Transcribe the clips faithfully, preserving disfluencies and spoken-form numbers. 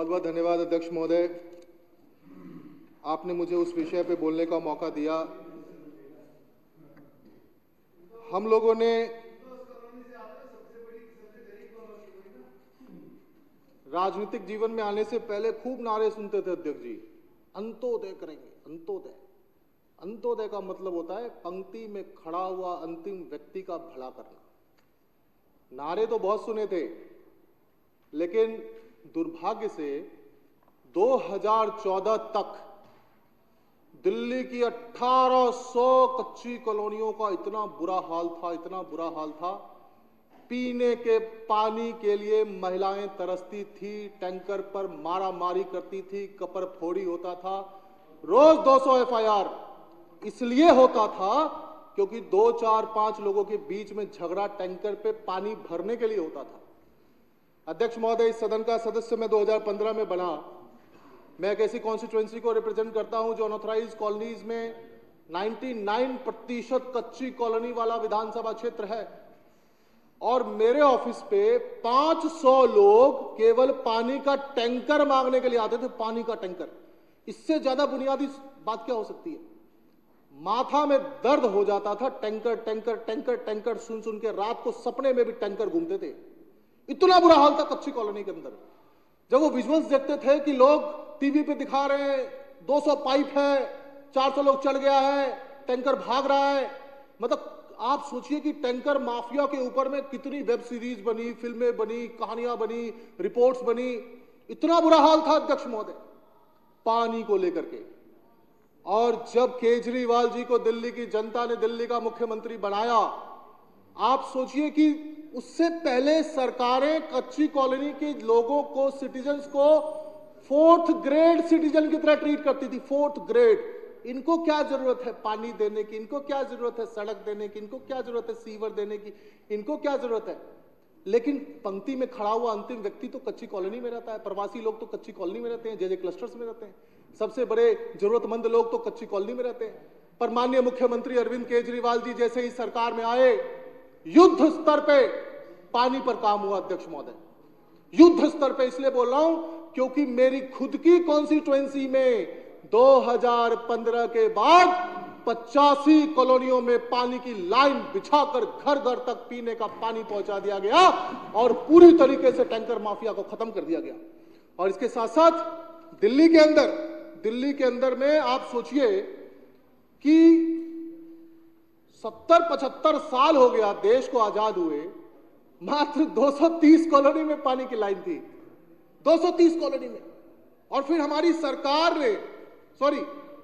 बहुत बहुत धन्यवाद अध्यक्ष महोदय, आपने मुझे उस विषय पे बोलने का मौका दिया। हम लोगों ने राजनीतिक जीवन में आने से पहले खूब नारे सुनते थे अध्यक्ष जी, अंत्योदय करेंगे, अंत्योदय। अंत्योदय का मतलब होता है पंक्ति में खड़ा हुआ अंतिम व्यक्ति का भला करना। नारे तो बहुत सुने थे, लेकिन दुर्भाग्य से दो हज़ार चौदह तक दिल्ली की अठारह सौ कच्ची कॉलोनियों का इतना बुरा हाल था, इतना बुरा हाल था, पीने के पानी के लिए महिलाएं तरसती थी, टैंकर पर मारा मारी करती थी, कपर फोड़ी होता था। रोज दो सौ एफ आई आर इसलिए होता था क्योंकि दो चार पांच लोगों के बीच में झगड़ा टैंकर पे पानी भरने के लिए होता था। अध्यक्ष महोदय, इस सदन का सदस्य मैं दो हज़ार पंद्रह में बना। मैं एक ऐसी कॉन्स्टिट्यूएंसी को रिप्रेजेंट करता हूं जो अनऑथराइज्ड कॉलोनीज में निन्यानवे प्रतिशत कच्ची कॉलोनी वाला विधानसभा क्षेत्र है, और मेरे ऑफिस पे पांच सौ लोग केवल पानी का टैंकर मांगने के लिए आते थे। पानी का टैंकर, इससे ज्यादा बुनियादी बात क्या हो सकती है? माथा में दर्द हो जाता था। टैंकर टैंकर टैंकर टैंकर सुन सुन के रात को सपने में भी टैंकर घूमते थे। इतना बुरा हाल था कच्ची कॉलोनी के अंदर। जब वो विजुअल्स देखते थे कि लोग टीवी पे दिखा रहे हैं दो सौ पाइप है, चार सौ लोग चढ़ गया है, टैंकर भाग रहा है, मतलब आप सोचिए कि टैंकर माफिया के ऊपर में कितनी वेब सीरीज बनी, फिल्में बनी, कहानियां बनी, रिपोर्ट्स बनी। इतना बुरा हाल था अध्यक्ष महोदय पानी को लेकर के। और जब केजरीवाल जी को दिल्ली की जनता ने दिल्ली का मुख्यमंत्री बनाया, आप सोचिए कि उससे पहले सरकारें कच्ची कॉलोनी के लोगों को, सिटीजन्स को फोर्थ ग्रेड सिटीजन की तरह ट्रीट करती थी। Fourth grade. इनको क्या जरूरत है पानी देने की, इनको क्या जरूरत है सड़क देने की, इनको क्या जरूरत है सीवर देने की, इनको क्या जरूरत है? लेकिन पंक्ति में खड़ा हुआ अंतिम व्यक्ति तो कच्ची कॉलोनी में रहता है। प्रवासी लोग तो कच्ची कॉलोनी में रहते हैं, जे जे क्लस्टर्स में रहते हैं। सबसे बड़े जरूरतमंद लोग तो कच्ची कॉलोनी में रहते हैं। पर माननीय मुख्यमंत्री अरविंद केजरीवाल जी जैसे ही सरकार में आए, युद्ध स्तर पे पानी पर काम हुआ अध्यक्ष महोदय। युद्ध स्तर पे इसलिए बोल रहा हूं क्योंकि मेरी खुद की कॉन्स्टिट्यूएंसी में दो हज़ार पंद्रह के बाद पचासी कॉलोनियों में पानी की लाइन बिछाकर घर घर तक पीने का पानी पहुंचा दिया गया और पूरी तरीके से टैंकर माफिया को खत्म कर दिया गया। और इसके साथ साथ दिल्ली के अंदर दिल्ली के अंदर में आप सोचिए कि सत्तर पचहत्तर साल हो गया देश को आजाद हुए, मात्र दो सौ तीस कॉलोनी में पानी की लाइन थी। दो सौ तीस कॉलोनी में। और फिर हमारी सरकार ने, सॉरी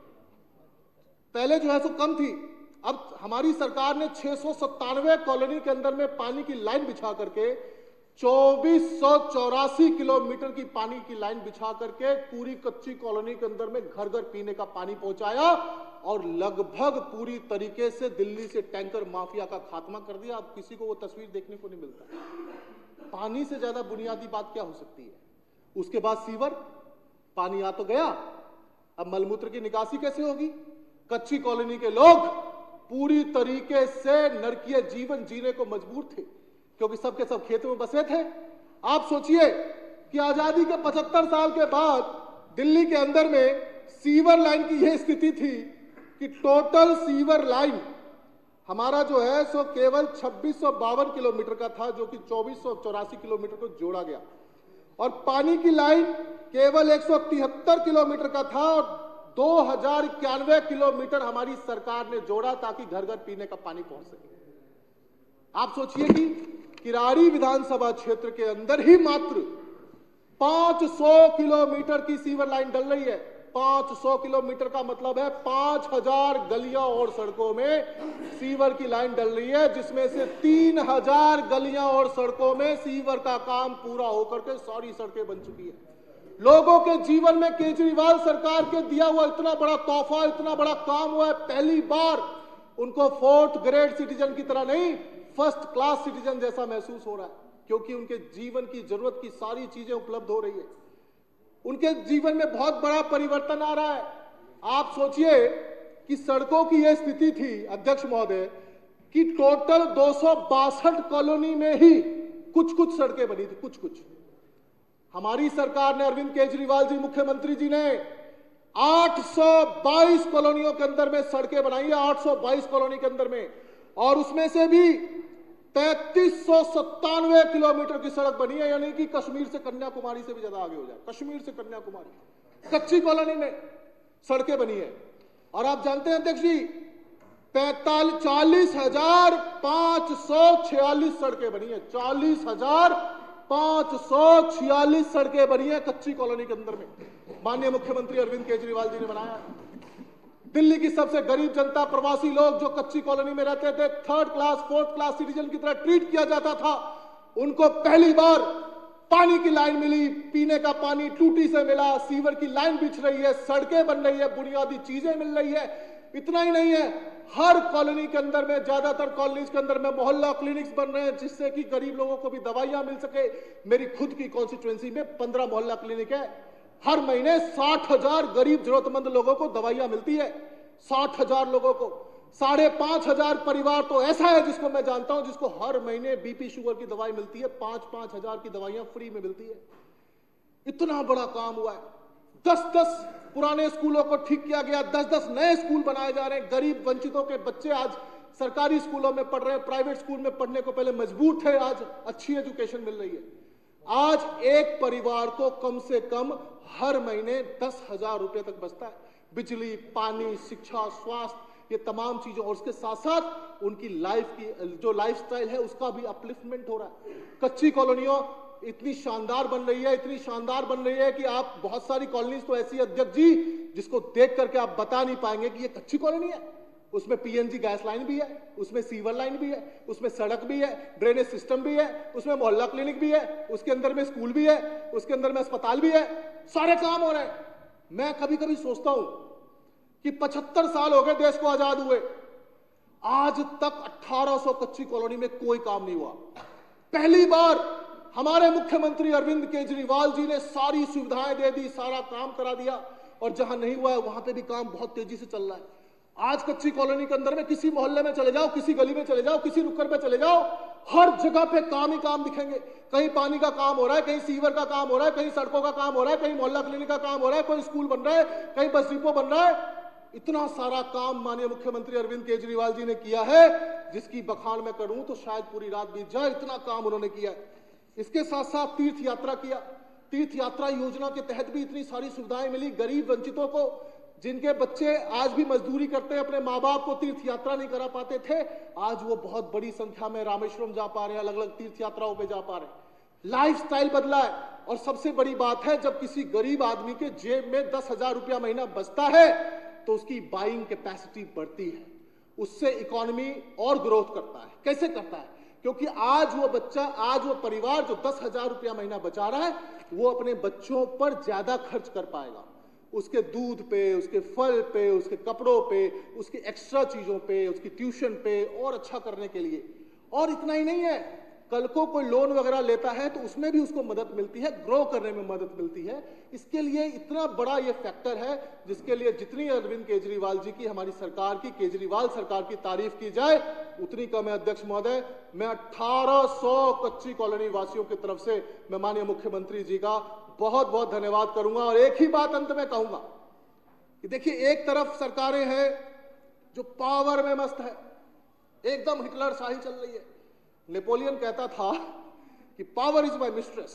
पहले जो है सो कम थी, अब हमारी सरकार ने छह सौ सत्तानवे कॉलोनी के अंदर में पानी की लाइन बिछा करके चौबीस सौ चौरासी किलोमीटर की पानी की लाइन बिछा करके पूरी कच्ची कॉलोनी के अंदर में घर घर पीने का पानी पहुंचाया और लगभग पूरी तरीके से दिल्ली से टैंकर माफिया का खात्मा कर दिया। अब किसी को वो तस्वीर देखने को नहीं मिलता। पानी से ज्यादा बुनियादी बात क्या हो सकती है? उसके बाद सीवर, पानी आ तो गया, अब मलमूत्र की निकासी कैसे होगी? कच्ची कॉलोनी के लोग पूरी तरीके से नरकीय जीवन जीने को मजबूर थे क्योंकि सबके सब खेतों में बसे थे। आप सोचिए कि आजादी के पचहत्तर साल के बाद दिल्ली के अंदर में सीवर लाइन की यह स्थिति थी कि टोटल सीवर लाइन हमारा जो है सो केवल छब्बीस सौ बावन किलोमीटर का था, जो कि चौबीस सौ चौरासी किलोमीटर को जोड़ा गया, और पानी की लाइन केवल एक सौ तिहत्तर किलोमीटर का था और दो हजार इक्यानवे किलोमीटर हमारी सरकार ने जोड़ा ताकि घर घर पीने का पानी पहुंच सके। आप सोचिए कि किराड़ी विधानसभा क्षेत्र के अंदर ही मात्र पांच सौ किलोमीटर की सीवर लाइन डल रही है। पांच सौ किलोमीटर का मतलब है पांच हजार गलियां और सड़कों में सीवर की लाइन डल रही है, जिसमें से तीन हजार गलियां और सड़कों में सीवर का काम पूरा होकर के सारी सड़कें बन चुकी है। लोगों के जीवन में केजरीवाल सरकार के दिया हुआ इतना बड़ा तोहफा, इतना बड़ा काम हुआ है। पहली बार उनको फोर्थ ग्रेड सिटीजन की तरह नहीं, फर्स्ट क्लास सिटीजन जैसा महसूस हो रहा है, क्योंकि उनके जीवन की जरूरत की सारी चीजें उपलब्ध हो रही है। उनके जीवन में बहुत बड़ा परिवर्तन आ रहा है। आप सोचिए कि सड़कों की यह स्थिति थी अध्यक्ष महोदय कि टोटल दो सौ बासठ कॉलोनी में ही कुछ कुछ सड़कें बनी थी, कुछ कुछ। हमारी सरकार ने, अरविंद केजरीवाल जी मुख्यमंत्री जी ने आठ सौ बाईस कॉलोनियों के अंदर में सड़कें बनाई है, आठ सौ बाईस कॉलोनी के अंदर में, और उसमें से भी तैतीस सौ सत्तानवे किलोमीटर की सड़क बनी है, यानी कि कश्मीर से कन्याकुमारी से भी ज्यादा आगे हो जाए, कश्मीर से कन्याकुमारी कच्ची कॉलोनी में सड़कें बनी है। और आप जानते हैं अध्यक्ष जी, पैंतालीस चालीस हजार पांच सौ छियालीस सड़कें बनी है, चालीस हजार पांच सौ छियालीस सड़कें बनी है कच्ची कॉलोनी के अंदर में, माननीय मुख्यमंत्री अरविंद केजरीवाल जी ने बनाया। दिल्ली की सबसे गरीब जनता, प्रवासी लोग जो कच्ची कॉलोनी में रहते थे, third class fourth class citizen की तरह ट्रीट किया जाता था, उनको पहली बार पानी की लाइन मिली, पीने का पानी टूटी से मिला, सीवर की लाइन बिछ रही है, सड़कें बन रही है, बुनियादी चीजें मिल रही है। इतना ही नहीं है, हर कॉलोनी के अंदर में, ज्यादातर कॉलोनीज के अंदर में मोहल्ला क्लिनिक्स बन रहे हैं, जिससे कि गरीब लोगों को भी दवाइयां मिल सके। मेरी खुद की कॉन्स्टिट्यूएंसी में पंद्रह मोहल्ला क्लिनिक है, हर महीने साठ हजार गरीब जरूरतमंद लोगों को दवाइयां मिलती है, साठ हजार लोगों को। साढ़े पांच हजार परिवार तो ऐसा है जिसको मैं जानता हूं, जिसको हर महीने बीपी शुगर की दवाई मिलती है, पांच पांच हजार की दवाइयां फ्री में मिलती है। इतना बड़ा काम हुआ है। दस दस पुराने स्कूलों को ठीक किया गया, दस दस नए स्कूल बनाए जा रहे हैं। गरीब वंचितों के बच्चे आज सरकारी स्कूलों में पढ़ रहे हैं, प्राइवेट स्कूल में पढ़ने को पहले मजबूर थे, आज अच्छी एजुकेशन मिल रही है। आज एक परिवार को कम से कम हर महीने दस हजार रुपए तक बचता है। बिजली, पानी, शिक्षा, स्वास्थ्य, ये तमाम चीजों, और उसके साथ साथ उनकी लाइफ की जो लाइफस्टाइल है उसका भी अपलिफ्टमेंट हो रहा है। कच्ची कॉलोनियों इतनी शानदार बन रही है, इतनी शानदार बन रही है कि आप, बहुत सारी कॉलोनीज तो ऐसी अध्यक्ष जी जिसको देख करके आप बता नहीं पाएंगे कि ये कच्ची कॉलोनी है। उसमें पीएनजी गैस लाइन भी है, उसमें सीवर लाइन भी है, उसमें सड़क भी है, ड्रेनेज सिस्टम भी है, उसमें मोहल्ला क्लिनिक भी है, उसके अंदर में स्कूल भी है, उसके अंदर में अस्पताल भी है, सारे काम हो रहे हैं। मैं कभी कभी सोचता हूं कि पचहत्तर साल हो गए देश को आजाद हुए, आज तक अठारह सौ कच्ची कॉलोनी में कोई काम नहीं हुआ। पहली बार हमारे मुख्यमंत्री अरविंद केजरीवाल जी ने सारी सुविधाएं दे दी, सारा काम करा दिया, और जहां नहीं हुआ है वहां पे भी काम बहुत तेजी से चल रहा है। आज कच्ची कॉलोनी के अंदर में किसी मोहल्ले में चले जाओ, किसी गली में चले जाओ, किसी नुक्कड़ पे चले जाओ, हर जगह पे काम ही काम दिखेंगे। कहीं पानी का काम हो रहा है, कहीं सीवर का काम हो रहा है, कहीं सड़कों का काम हो रहा है, कहीं मोहल्ला क्लिनिक का काम हो रहा है, कोई स्कूल बन रहा है, कहीं बस डिपो बन रहा है। इतना सारा काम माननीय मुख्यमंत्री अरविंद केजरीवाल जी ने किया है, जिसकी बखान मैं करूं तो शायद पूरी रात बीत जाए, इतना काम उन्होंने किया है। इसके साथ साथ तीर्थ यात्रा किया, तीर्थ यात्रा योजना के तहत भी इतनी सारी सुविधाएं मिली गरीब वंचितों को, जिनके बच्चे आज भी मजदूरी करते हैं, अपने माँ बाप को तीर्थ यात्रा नहीं करा पाते थे, आज वो बहुत बड़ी संख्या में रामेश्वरम जा पा रहे हैं, अलग अलग तीर्थ यात्राओं पे जा पा रहे हैं। लाइफस्टाइल बदला है। और सबसे बड़ी बात है, जब किसी गरीब आदमी के जेब में दस हजार रुपया महीना बचता है तो उसकी बाइंग कैपेसिटी बढ़ती है, उससे इकोनॉमी और ग्रोथ करता है। कैसे करता है? क्योंकि आज वो बच्चा, आज वो परिवार जो दस हजार रुपया महीना बचा रहा है, वो अपने बच्चों पर ज्यादा खर्च कर पाएगा, उसके दूध पे, उसके फल पे, उसके कपड़ों पे, उसकी एक्स्ट्रा चीजों पे, उसकी ट्यूशन पे, और अच्छा करने के लिए। और इतना ही नहीं है, कल को कोई लोन वगैरह लेता है तो उसमें भी उसको मदद मिलती है, ग्रो करने में मदद मिलती है। इसके लिए इतना बड़ा ये फैक्टर है, जिसके लिए जितनी अरविंद केजरीवाल जी की, हमारी सरकार की, केजरीवाल सरकार की तारीफ की जाए उतनी कम है। अध्यक्ष महोदय, मैं अठारह सौ कच्ची कॉलोनी वासियों की तरफ से मैं माननीय मुख्यमंत्री जी का बहुत बहुत धन्यवाद करूंगा। और एक ही बात अंत में कहूंगा कि देखिए, एक तरफ सरकारें हैं जो पावर में मस्त है, एकदम हिटलर शाही चल रही है। नेपोलियन कहता था कि पावर इज माय मिस्ट्रेस,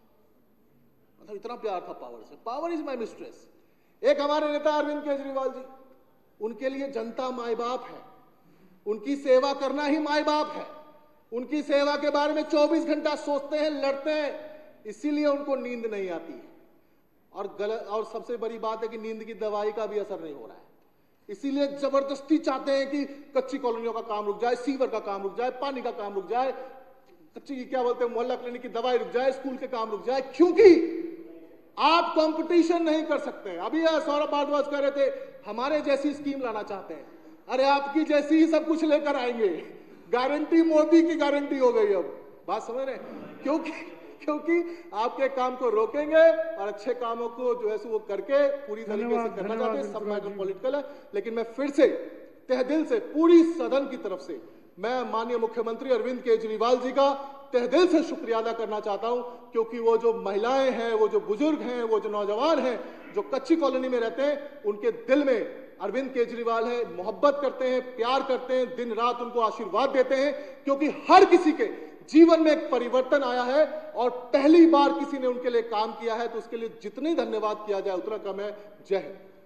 मतलब इतना प्यार था पावर से, पावर इज माय मिस्ट्रेस। एक हमारे नेता अरविंद केजरीवाल जी, उनके लिए जनता माई बाप है, उनकी सेवा करना ही माई बाप है, उनकी सेवा के बारे में चौबीस घंटा सोचते हैं, लड़ते हैं, इसीलिए उनको नींद नहीं आती है। और गलत, और सबसे बड़ी बात है कि नींद की दवाई का भी असर नहीं हो रहा है, इसीलिए जबरदस्ती चाहते हैं कि कच्ची कॉलोनियों का काम रुक जाए, सीवर का काम रुक जाए, पानी का काम रुक जाए, कच्ची क्या बोलते हैं मोहल्ला क्लिनिक की दवाई रुक जाए, स्कूल के काम रुक जाए, क्योंकि आप कंपटीशन नहीं कर सकते। अभी सौरभ भारद्वाज कह रहे थे हमारे जैसी स्कीम लाना चाहते हैं, अरे आपकी जैसी ही सब कुछ लेकर आएंगे, गारंटी मोदी की गारंटी हो गई। अब बात समझ रहे हैं? क्योंकि क्योंकि आपके काम को रोकेंगे और अच्छे कामों को जो है वो करके पूरी तरीके से करना चाहते हैं। सब मैटर पॉलिटिकल है, लेकिन मैं फिर से तहे दिल से पूरी सदन की तरफ से मैं माननीय मुख्यमंत्री अरविंद केजरीवाल जी का तहे दिल से शुक्रिया अदा करना चाहता हूं, क्योंकि वो जो महिलाएं हैं, वो जो बुजुर्ग हैं, वो जो नौजवान हैं जो कच्ची कॉलोनी में रहते हैं, उनके दिल में अरविंद केजरीवाल है, मोहब्बत करते हैं, प्यार करते हैं, दिन रात उनको आशीर्वाद देते हैं, क्योंकि हर किसी के जीवन में एक परिवर्तन आया है और पहली बार किसी ने उनके लिए काम किया है, तो उसके लिए जितने धन्यवाद किया जाए उतना कम है। जय हिंद।